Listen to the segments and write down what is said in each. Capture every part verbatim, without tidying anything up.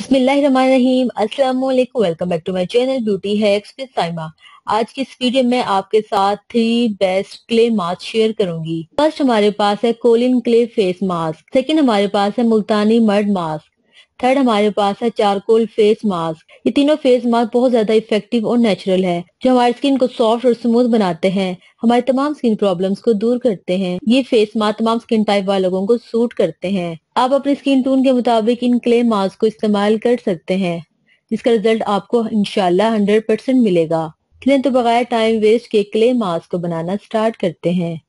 बिस्मिल्लाहिर्रहमानिर्रहीम। अस्सलाम वालेकुम। Welcome back to my channel beauty hacks with Saima. आज की इस वीडियो में आपके साथ three best clay mask share करूंगी। फर्स्ट हमारे पास है kaolin clay face mask, second हमारे पास है मुल्तानी मड मास्क, थर्ड हमारे पास है चारकोल फेस मास्क। ये तीनों फेस मास्क बहुत ज्यादा इफेक्टिव और नेचुरल है, जो हमारी स्किन को सॉफ्ट और स्मूथ बनाते हैं, हमारे तमाम स्किन प्रॉब्लम्स को दूर करते हैं। ये फेस मास्क तमाम स्किन टाइप वाले लोगों को सूट करते हैं। आप अपनी स्किन टोन के मुताबिक इन क्ले मास्क को इस्तेमाल कर सकते हैं, जिसका रिजल्ट आपको इंशाल्लाह हंड्रेड परसेंट मिलेगा। चलिए तो बगैर टाइम वेस्ट के क्ले मास्क को बनाना स्टार्ट करते हैं।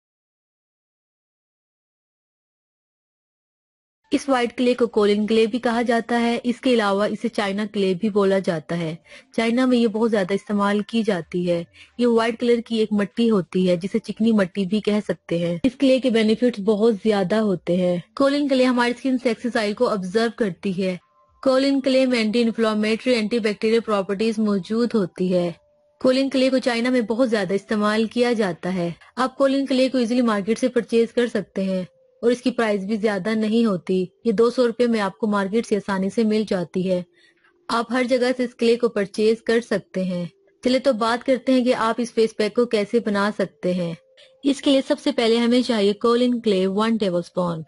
इस व्हाइट क्ले को कोलिन क्ले भी कहा जाता है। इसके अलावा इसे चाइना क्ले भी बोला जाता है। चाइना में ये बहुत ज्यादा इस्तेमाल की जाती है। ये व्हाइट कलर की एक मिट्टी होती है, जिसे चिकनी मिट्टी भी कह सकते हैं। इस क्ले के बेनिफिट्स बहुत ज्यादा होते हैं। कोलिन क्ले हमारी स्किन से एक्सरसाइज को ऑब्जर्व करती है। कोलिन क्ले में anti inflammatory, antibacterial properties मौजूद होती है। कोलिन क्ले को चाइना में बहुत ज्यादा इस्तेमाल किया जाता है। आप कोलिन क्ले को इजीली मार्केट से परचेज कर सकते हैं और इसकी प्राइस भी ज्यादा नहीं होती। ये दो सौ रुपए में आपको मार्केट से आसानी से मिल जाती है। आप हर जगह से इस क्ले को परचेज कर सकते हैं। चलिए तो बात करते हैं कि आप इस फेस पैक को कैसे बना सकते हैं। इसके लिए सबसे पहले हमें चाहिए kaolin clay one tablespoon.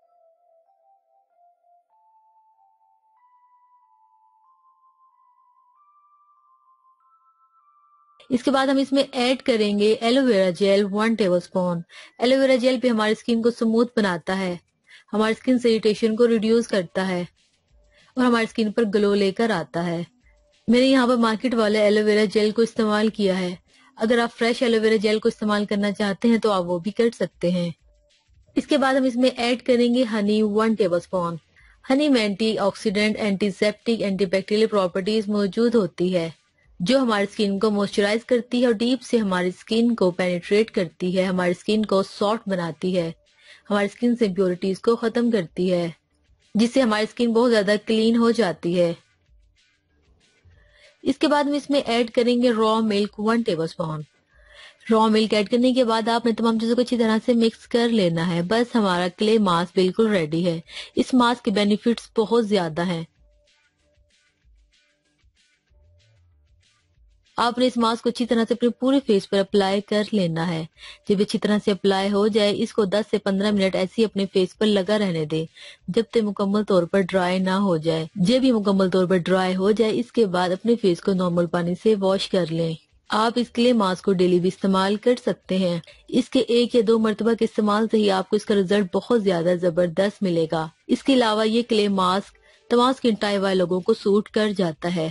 इसके बाद हम इसमें ऐड करेंगे aloe vera gel one tablespoon. Aloe vera gel भी हमारी स्किन को स्मूथ बनाता है, हमारी स्किन से इरिटेशन को रिड्यूस करता है और हमारी स्किन पर ग्लो लेकर आता है। मैंने यहाँ पर मार्केट वाले एलोवेरा जेल को इस्तेमाल किया है। अगर आप फ्रेश एलोवेरा जेल को इस्तेमाल करना चाहते हैं तो आप वो भी कर सकते हैं। इसके बाद हम इसमें ऐड करेंगे honey one tablespoon. Honey में antioxidant, antiseptic, antibacterial properties मौजूद होती है, जो हमारी स्किन को मॉइस्चराइज करती है और डीप से हमारी स्किन को पेनिट्रेट करती है, हमारी स्किन को सॉफ्ट बनाती है, हमारी स्किन से इम्प्योरिटीज को खत्म करती है, जिससे हमारी स्किन बहुत ज्यादा क्लीन हो जाती है। इसके बाद हम इसमें ऐड करेंगे raw milk one tablespoon. Raw milk add करने के बाद आपने तमाम चीजों को अच्छी तरह से मिक्स कर लेना है। बस हमारा क्ले मास्क बिल्कुल रेडी है। इस मास्क के बेनिफिट्स बहुत ज्यादा हैं। आपने इस मास्क को अच्छी तरह से अपने पूरे फेस पर अप्लाई कर लेना है। जब अच्छी तरह से अप्लाई हो जाए, इसको दस से पंद्रह मिनट ऐसे ही अपने फेस पर लगा रहने दें, जब तक मुकम्मल तौर पर ड्राई ना हो जाए। जब भी मुकम्मल तौर पर ड्राई हो जाए, इसके बाद अपने फेस को नॉर्मल पानी से वॉश कर लें। आप इस क्ले मास्क को डेली भी इस्तेमाल कर सकते हैं। इसके एक या दो मरतबा के इस्तेमाल से ही आपको इसका रिजल्ट बहुत ज्यादा जबरदस्त मिलेगा। इसके अलावा ये क्ले मास्क तमाम स्किन टाइप वाले लोगों को सूट कर जाता है।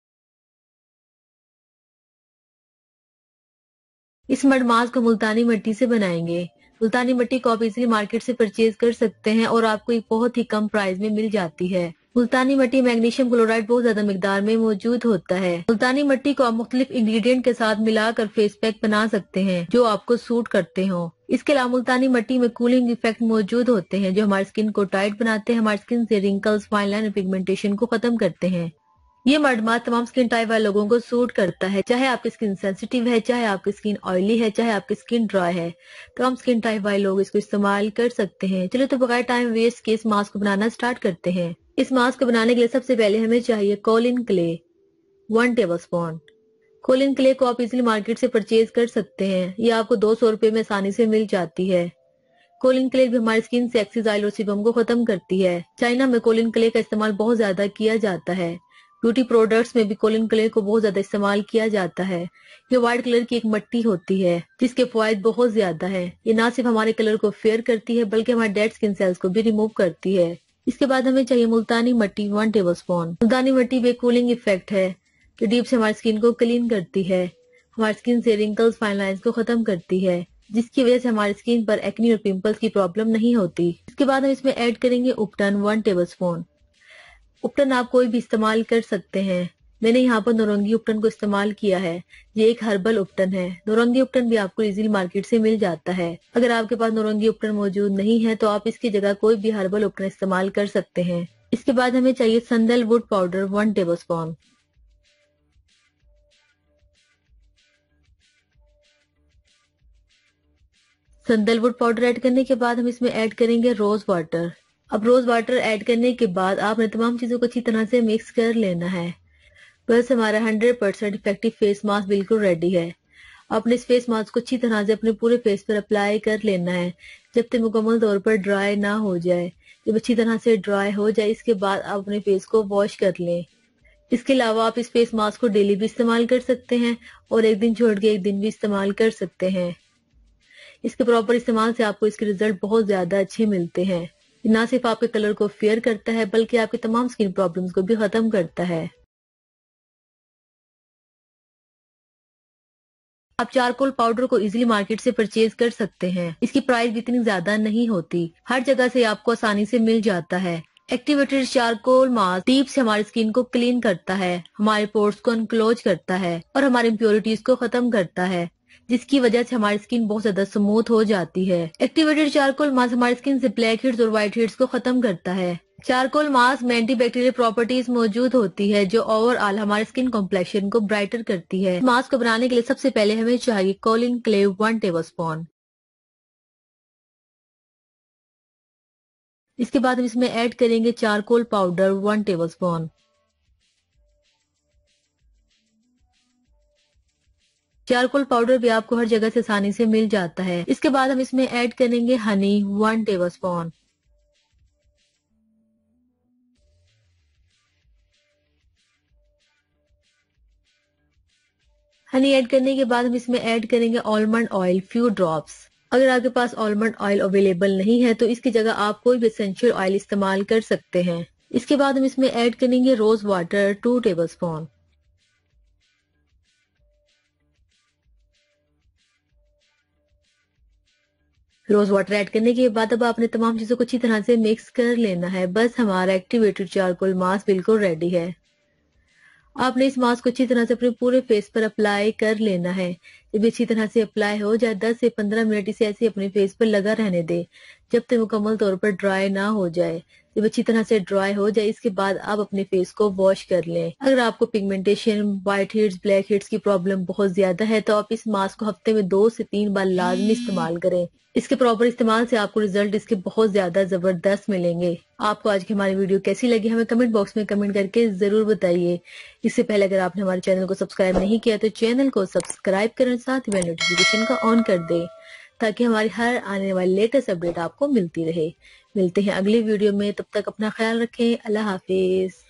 इस मड मास्क को मुल्तानी मिट्टी से बनाएंगे। मुल्तानी मिट्टी को आप इजीली मार्केट से परचेज कर सकते हैं और आपको एक बहुत ही कम प्राइस में मिल जाती है। मुल्तानी मिट्टी मैग्नीशियम क्लोराइड बहुत ज्यादा मिकदार में मौजूद होता है। मुल्तानी मिट्टी को आप मुख्तलिफ इंग्रेडिएंट के साथ मिलाकर फेस पैक बना सकते हैं, जो आपको सूट करते हो। इसके अलावा मुल्तानी मिट्टी में कूलिंग इफेक्ट मौजूद होते हैं, जो हमारी स्किन को टाइट बनाते हैं, हमारी स्किन से रिंकल्स, फाइन लाइन और पिगमेंटेशन को खत्म करते हैं। ये मड मास्क तमाम स्किन टाइप वाले लोगों को सूट करता है, चाहे आपकी स्किन सेंसिटिव है, चाहे आपकी स्किन ऑयली है, चाहे आपकी स्किन ड्राई है। तमाम स्किन टाइप वाले लोग इसको इस्तेमाल कर सकते हैं। चलो तो बगैर टाइम वेस्ट के इस मास्क को बनाना स्टार्ट करते हैं। इस मास्क को बनाने के लिए सबसे पहले हमें चाहिए kaolin clay one tablespoon. Kaolin clay को आप इजिली मार्केट से परचेज कर सकते हैं। ये आपको दो सौ रुपए में आसानी से मिल जाती है। कोलिन क्ले भी हमारी स्किन से एक्सेस ऑयल और सीबम को खत्म करती है। चाइना में कोलिन क्ले का इस्तेमाल बहुत ज्यादा किया जाता है। ब्यूटी प्रोडक्ट्स में भी कोलिन क्ले को बहुत ज्यादा इस्तेमाल किया जाता है। ये व्हाइट कलर की एक मिट्टी होती है, जिसके फायदे बहुत ज्यादा है। ये ना सिर्फ हमारे कलर को फेयर करती है, बल्कि हमारे डेड स्किन सेल्स को भी रिमूव करती है। इसके बाद हमें चाहिए मुल्तानी मिट्टी वन टेबल स्पून। मुल्तानी मिट्टी में कूलिंग इफेक्ट है, जो डीप से हमारी स्किन को क्लीन करती है, हमारी स्किन से रिंकल्स, फाइन लाइन्स को खत्म करती है, जिसकी वजह से हमारी स्किन पर एक्नी और पिंपल्स की प्रॉब्लम नहीं होती। इसके बाद हम इसमें ऐड करेंगे उपटन वन टेबल स्पून। उपटन आप कोई भी इस्तेमाल कर सकते हैं। मैंने यहाँ पर नौरंगी उपटन को इस्तेमाल किया है। ये एक हर्बल उपटन है। नौरंगी उपटन भी आपको इजीली मार्केट से मिल जाता है। अगर आपके पास नौरंगी उपटन मौजूद नहीं है तो आप इसकी जगह कोई भी हर्बल उपटन इस्तेमाल कर सकते हैं। इसके बाद हमें चाहिए sandalwood powder one tablespoon. Sandalwood powder add करने के बाद हम इसमें ऐड करेंगे रोज वाटर। अब रोज वाटर ऐड करने के बाद आपने तमाम चीजों को अच्छी तरह से मिक्स कर लेना है। बस हमारा hundred percent effective face mask बिल्कुल रेडी है। आपने इस फेस मास्क को अच्छी तरह से अपने पूरे फेस पर अप्लाई कर लेना है जब तक मुकम्मल तौर पर ड्राई ना हो जाए। जब अच्छी तरह से ड्राई हो जाए इसके बाद आप अपने फेस को वॉश कर लें। इसके अलावा आप इस फेस मास्क को डेली भी इस्तेमाल कर सकते हैं और एक दिन छोड़ के एक दिन भी इस्तेमाल कर सकते हैं। इसके प्रॉपर इस्तेमाल से आपको इसके रिजल्ट बहुत ज्यादा अच्छे मिलते हैं। ये ना सिर्फ आपके कलर को फेयर करता है बल्कि आपकी तमाम स्किन प्रॉब्लम्स को भी खत्म करता है। आप चारकोल पाउडर को इजीली मार्केट से परचेज कर सकते हैं। इसकी प्राइस भी इतनी ज्यादा नहीं होती, हर जगह से आपको आसानी से मिल जाता है। एक्टिवेटेड चारकोल मास्क डीप से हमारी स्किन को क्लीन करता है, हमारे पोर्स को अनक्लोज करता है और हमारी इम्प्योरिटीज को खत्म करता है, जिसकी वजह से हमारी स्किन बहुत ज्यादा स्मूथ हो जाती है। एक्टिवेटेड चारकोल मास्क हमारी स्किन से ब्लैक हेड्स और व्हाइट हेड्स को खत्म करता है। चारकोल मास्क में एंटीबैक्टीरियल प्रॉपर्टीज मौजूद होती है जो ओवरऑल हमारे स्किन कॉम्प्लेक्शन को ब्राइटर करती है। मास्क को बनाने के लिए सबसे पहले हमें चाहिए कोलिन क्लेव वन टेबलस्पून। इसके बाद हम इसमें ऐड करेंगे charcoal powder one tablespoon. Charcoal powder भी आपको हर जगह से आसानी से मिल जाता है। इसके बाद हम इसमें ऐड करेंगे honey one tablespoon. Honey add करने के बाद हम इसमें ऐड करेंगे आलमंड ऑयल फ्यू ड्रॉप्स। अगर आपके पास आलमंड ऑयल अवेलेबल नहीं है तो इसकी जगह आप कोई भी एसेंशियल ऑयल इस्तेमाल कर सकते हैं। इसके बाद हम इसमें ऐड करेंगे rose water two tablespoon. Rose water add करने के बाद अब आपने तमाम चीजों को अच्छी तरह से मिक्स कर लेना है। बस हमारा एक्टिवेटेड चारकोल मास्क बिल्कुल रेडी है। आपने इस मास्क को अच्छी तरह से अपने पूरे फेस पर अप्लाई कर लेना है। जब अच्छी तरह से अप्लाई हो जाए दस से पंद्रह मिनट इसे ऐसे अपने फेस पर लगा रहने दे जब तक मुकम्मल तौर पर ड्राई ना हो जाए। जब अच्छी तरह से ड्राई हो जाए इसके बाद आप अपने फेस को वॉश कर लें। अगर आपको pigmentation, whiteheads, blackheads की प्रॉब्लम बहुत ज्यादा है तो आप इस मास्क को हफ्ते में दो से तीन बार लाजमी इस्तेमाल करें। इसके प्रॉपर इस्तेमाल से आपको रिजल्ट इसके बहुत ज्यादा जबरदस्त मिलेंगे। आपको आज की हमारी वीडियो कैसी लगी हमें कमेंट बॉक्स में कमेंट करके जरूर बताइए। इससे पहले अगर आपने हमारे चैनल को सब्सक्राइब नहीं किया तो चैनल को सब्सक्राइब करें, साथ ही बेल नोटिफिकेशन को ऑन कर दें ताकि हमारी हर आने वाली लेटेस्ट अपडेट आपको मिलती रहे। मिलते हैं अगली वीडियो में, तब तक अपना ख्याल रखें। अल्लाह हाफिज।